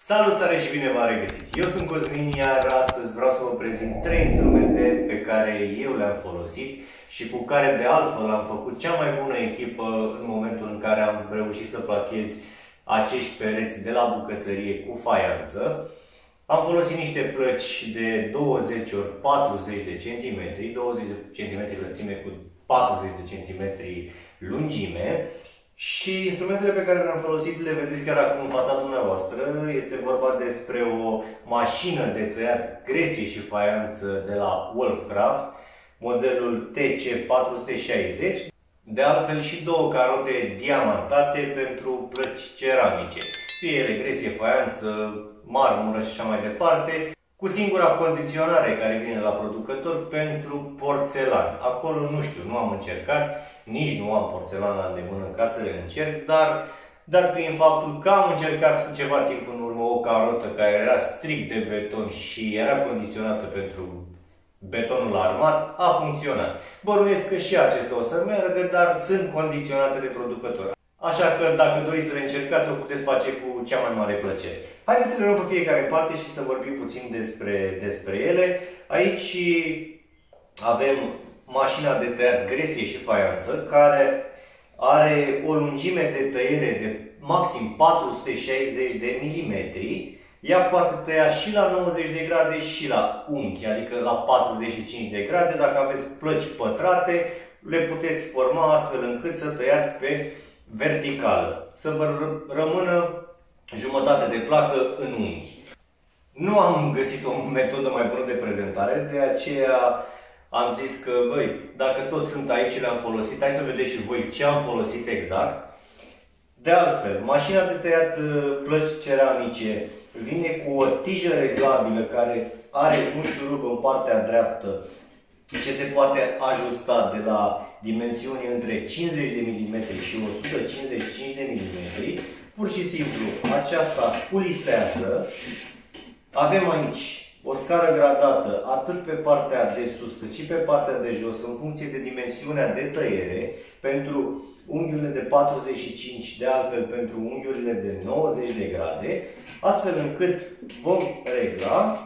Salutare și bine v-am regăsit! Eu sunt Cosmin, iar astăzi vreau să vă prezint 3 instrumente pe care eu le-am folosit și cu care de altfel am făcut cea mai bună echipă în momentul în care am reușit să plachez acești pereți de la bucătărie cu faianță. Am folosit niște plăci de 20 × 40 de centimetri, 20 de cm lățime cu 40 de centimetri lungime. Și instrumentele pe care le-am folosit le vedeți chiar acum în fața dumneavoastră. Este vorba despre o mașină de tăiat gresie și faianță de la Wolfcraft, modelul TC460. De altfel și două carote diamantate pentru plăci ceramice, fie ele gresie, faianță, marmură și așa mai departe, cu singura condiționare care vine la producător pentru porțelan. Acolo nu știu, nu am încercat. Nici nu am porțelan la îndemână ca să le încerc, dar fiind faptul că am încercat ceva timp în urmă o carotă care era strict de beton și era condiționată pentru betonul armat, a funcționat. Bănuiesc că și acestea o să meargă, dar sunt condiționate de producător. Așa că dacă doriți să le încercați, o puteți face cu cea mai mare plăcere. Haideți să le luăm pe fiecare parte și să vorbim puțin despre ele. Aici avem mașina de tăiat gresie și faianță, care are o lungime de tăiere de maxim 460 de milimetri. Ea poate tăia și la 90 de grade și la unghi, adică la 45 de grade. Dacă aveți plăci pătrate, le puteți forma astfel încât să tăiați pe verticală, să vă rămână jumătate de placă în unghi. Nu am găsit o metodă mai bună de prezentare, de aceea am zis că, băi, dacă toți sunt aici și le-am folosit, hai să vedeți și voi ce am folosit exact. De altfel, mașina de tăiat plăci ceramice vine cu o tijă reglabilă care are un șurub în partea dreaptă ce se poate ajusta de la dimensiuni între 50 de mm și 155 de mm. Pur și simplu, aceasta culisează. Avem aici o scară gradată atât pe partea de sus cât și pe partea de jos în funcție de dimensiunea de tăiere, pentru unghiurile de 45, de altfel pentru unghiurile de 90 de grade, astfel încât vom regla,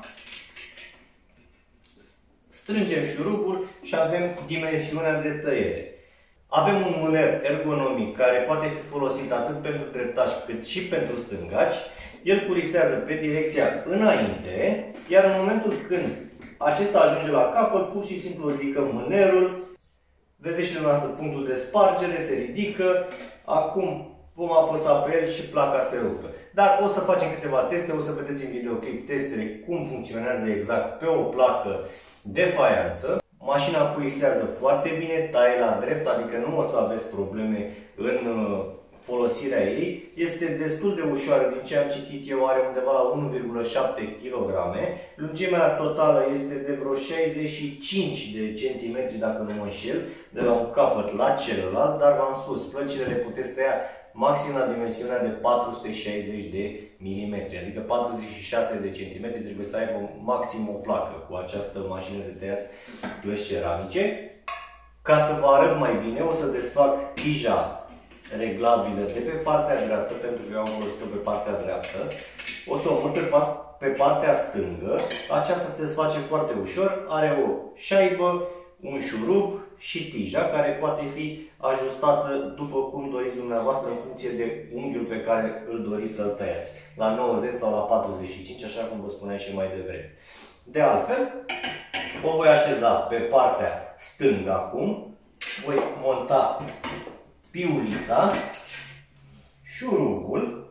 strângem șurubul și avem dimensiunea de tăiere. Avem un mâner ergonomic care poate fi folosit atât pentru dreptași cât și pentru stângaci. El curisează pe direcția înainte, iar în momentul când acesta ajunge la capăt, pur și simplu ridicăm mânerul. Vedeți și dumneavoastră punctul de spargere, se ridică. Acum vom apăsa pe el și placa se rupe. Dar o să facem câteva teste, o să vedeți în videoclip testele cum funcționează exact pe o placă de faianță. Mașina culisează foarte bine, taie la drept, adică nu o să aveți probleme în folosirea ei. Este destul de ușoară, din ce am citit eu are undeva la 1,7 kg. Lungimea totală este de vreo 65 de centimetri, dacă nu mă înșel, de la un capăt la celălalt, dar v-am spus, plăcile le puteți tăia maxim la dimensiunea de 460 de milimetri, adică 46 de centimetri trebuie să aibă maxim o placă cu această mașină de tăiat plăci ceramice. Ca să vă arăt mai bine, o să desfac tija reglabilă de pe partea dreaptă, pentru că eu am folosit-o pe partea dreaptă. O să o mut pe partea stângă. Aceasta se desface foarte ușor. Are o șaibă, un șurub și tija care poate fi ajustată după cum doriți dumneavoastră în funcție de unghiul pe care îl doriți să-l tăiați. La 90 sau la 45, așa cum vă spuneam și mai devreme. De altfel, o voi așeza pe partea stângă acum. Voi monta piulița, șurubul.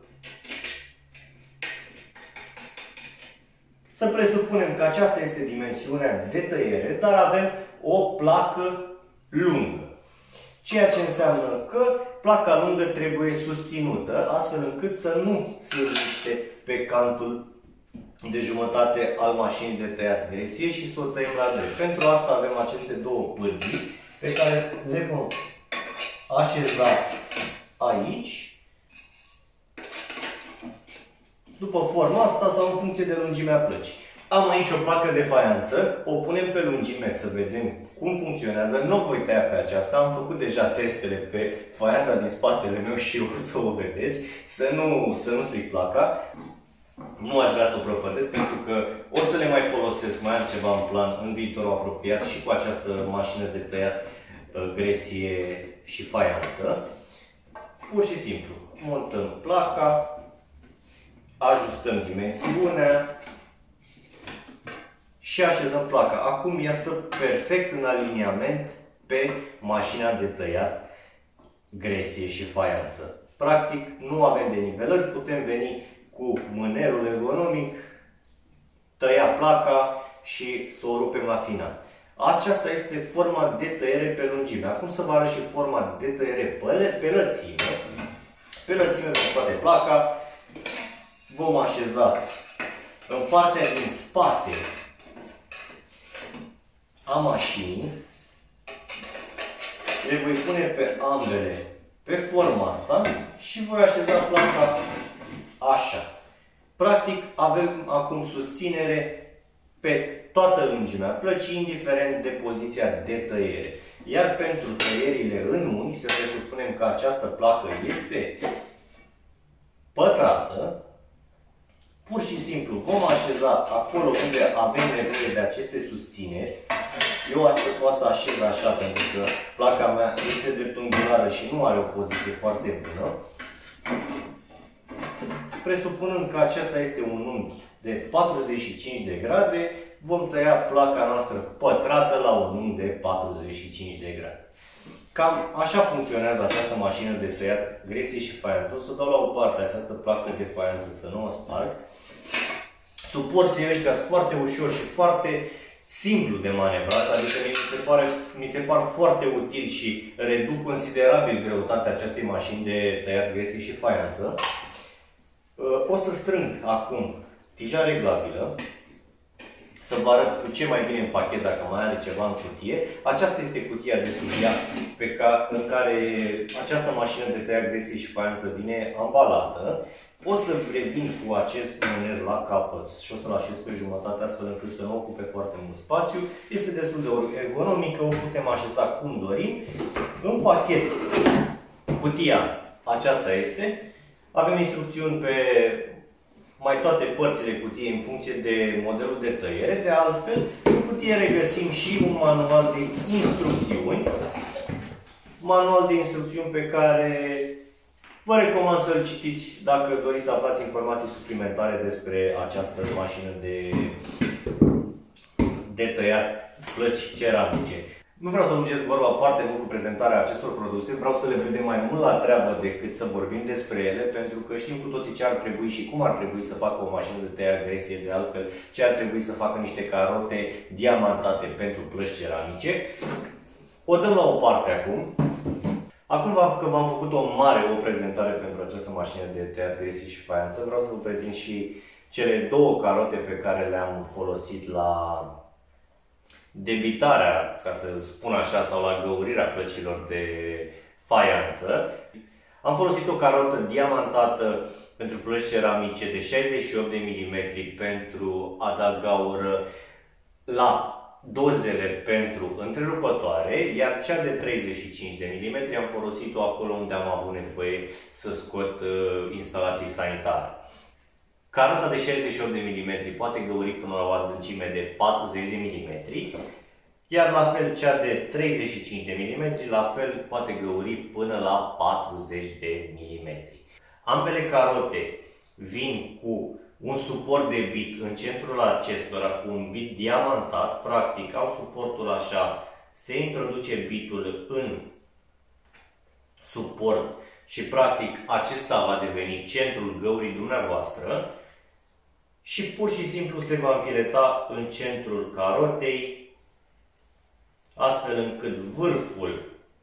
Să presupunem că aceasta este dimensiunea de tăiere, dar avem o placă lungă. Ceea ce înseamnă că placa lungă trebuie susținută, astfel încât să nu se miște pe cantul de jumătate al mașinii de tăiat gresie și să o tăiem la drept. Pentru asta avem aceste două pârghii pe care le vom așeza aici, după forma asta sau în funcție de lungimea plăcii. Am aici o placă de faianță, o punem pe lungime să vedem cum funcționează. Nu voi tăia pe aceasta, am făcut deja testele pe faianța din spatele meu și o să o vedeți, să nu stric placa. Nu aș vrea să o prăpădesc pentru că o să le mai folosesc, mai am ceva în plan în viitorul apropiat și cu această mașină de tăiat gresie și faianță. Pur și simplu, montăm placa, ajustăm dimensiunea și așezăm placa. Acum ea stă perfect în aliniament pe mașina de tăiat gresie și faianță. Practic, nu avem denivelări, putem veni cu mânerul ergonomic, tăia placa și să o rupem la final. Aceasta este forma de tăiere pe lungime. Acum să vă arăt și forma de tăiere pe lățime. Pe lățime pe toate placa vom așeza în partea din spate a mașinii. Le voi pune pe ambele pe forma asta și voi așeza placa așa. Practic avem acum susținere pe toată lungimea plăcii, indiferent de poziția de tăiere. Iar pentru tăierile în unghi, să presupunem că această placă este pătrată, pur și simplu vom așeza acolo unde avem nevoie de aceste susțineri. Eu o să așez așa pentru că placa mea este dreptunghiulară și nu are o poziție foarte bună. Presupunând că acesta este un unghi de 45 de grade, vom tăia placa noastră pătrată la un unghi de 45 de grade. Cam așa funcționează această mașină de tăiat gresie și faianță. O să dau la o parte această placă de faianță să nu o sparg. Suporții ăștia sunt foarte ușor și foarte simplu de manevrat, adică mi se par foarte util și reduc considerabil greutatea acestei mașini de tăiat gresie și faianță. O să strâng acum tija reglabilă, să vă arăt cu ce mai bine în pachet dacă mai are ceva în cutie. Aceasta este cutia de sub ea în care această mașină de tăiat gresie și faianță vine ambalată. O să revin cu acest mâner la capăt și o să-l așez pe jumătate astfel încât să nu ocupe foarte mult spațiu. Este destul de ergonomică, o putem așeza cum dorim. În pachet, cutia aceasta este. Avem instrucțiuni pe mai toate părțile cutiei în funcție de modelul de tăiere. De altfel, în cutie regăsim și un manual de instrucțiuni. Manual de instrucțiuni pe care vă recomand să-l citiți dacă doriți să aflați informații suplimentare despre această mașină de tăiat plăci ceramice. Nu vreau să lungesc vorba foarte mult cu prezentarea acestor produse, vreau să le vedem mai mult la treabă decât să vorbim despre ele, pentru că știm cu toții ce ar trebui și cum ar trebui să facă o mașină de tăiat gresie, de altfel ce ar trebui să facă niște carote diamantate pentru plăci ceramice. O dăm la o parte acum. Acum că v-am făcut o prezentare pentru această mașină de tăiat gresie și faianță, vreau să vă prezint și cele două carote pe care le-am folosit la debitarea, ca să spun așa, sau la găurirea plăcilor de faianță. Am folosit o carotă diamantată pentru plăci ceramice de 68 de mm pentru a da gaură la dozele pentru întrerupătoare, iar cea de 35 de mm am folosit-o acolo unde am avut nevoie să scot instalații sanitare. Carota de 68 de mm poate găuri până la o adâncime de 40 de mm, iar la fel cea de 35 de mm la fel poate găuri până la 40 de mm. Ambele carote vin cu un suport de bit în centrul acestora cu un bit diamantat, practic au suportul așa, se introduce bitul în suport și practic acesta va deveni centrul găurii dumneavoastră și pur și simplu se va înfileta în centrul carotei, astfel încât vârful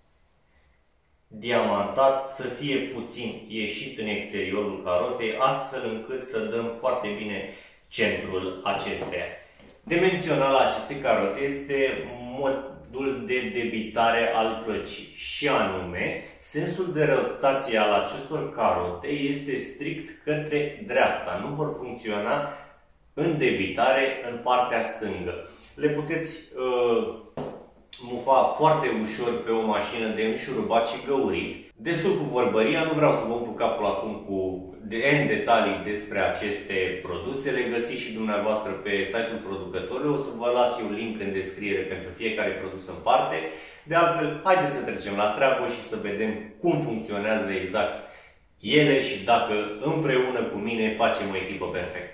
diamantat să fie puțin ieșit în exteriorul carotei, astfel încât să dăm foarte bine centrul acesteia. De menționat la aceste carote este modul de debitare al plăcii și anume, sensul de rotație al acestor carote este strict către dreapta. Nu vor funcționa în debitare în partea stângă. Le puteți mufa foarte ușor pe o mașină de înșurubat și găurit, Destul cu vorbăria, nu vreau să vă umplu capul acum cu N detalii despre aceste produse. Le găsiți și dumneavoastră pe site-ul producătorului. O să vă las eu link în descriere pentru fiecare produs în parte. De altfel, haideți să trecem la treabă și să vedem cum funcționează exact ele și dacă împreună cu mine facem o echipă perfectă.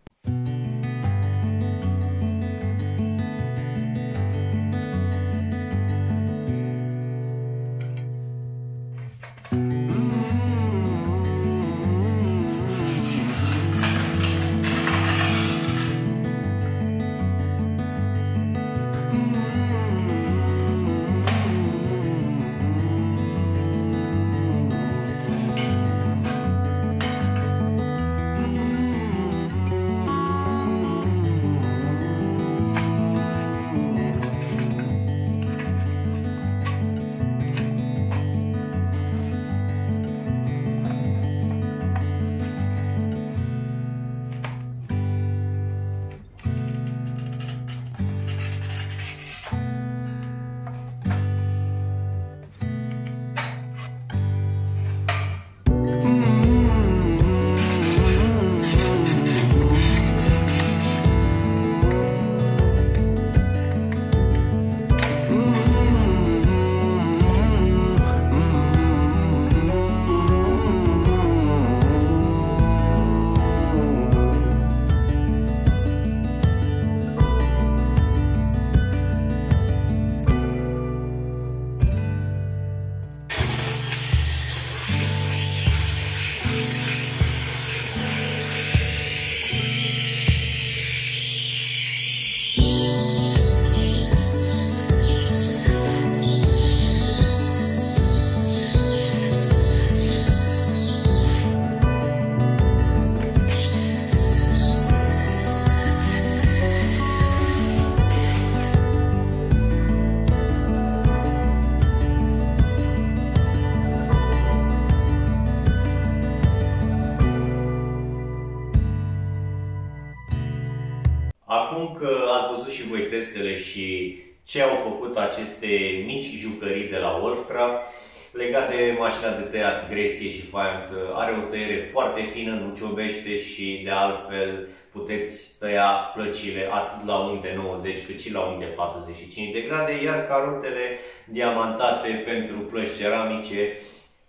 Acum că ați văzut și voi testele și ce au făcut aceste mici jucării de la Wolfcraft, legat de mașina de tăiat, gresie și faianță, are o tăiere foarte fină, nu ciobește și de altfel puteți tăia plăcile atât la unghi de 90 cât și la unghi de 45 de grade, iar carotele diamantate pentru plăci ceramice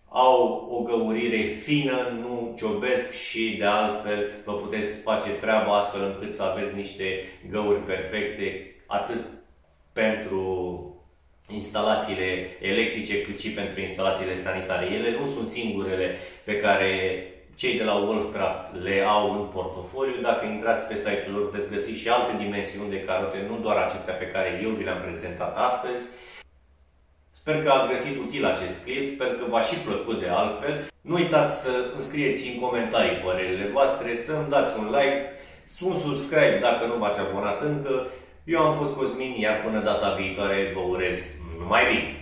au o găurire fină, nu ciobesc și de altfel vă puteți face treaba astfel încât să aveți niște găuri perfecte atât pentru instalațiile electrice cât și pentru instalațiile sanitare. Ele nu sunt singurele pe care cei de la Wolfcraft le au în portofoliu. Dacă intrați pe site-ul lor veți găsi și alte dimensiuni de carote, nu doar acestea pe care eu vi le-am prezentat astăzi. Sper că ați găsit util acest clip, sper că v-a și plăcut de altfel. Nu uitați să îmi scrieți în comentarii părerile voastre, să-mi dați un like, un subscribe dacă nu v-ați abonat încă. Eu am fost Cosmin, iar până data viitoare vă urez numai bine!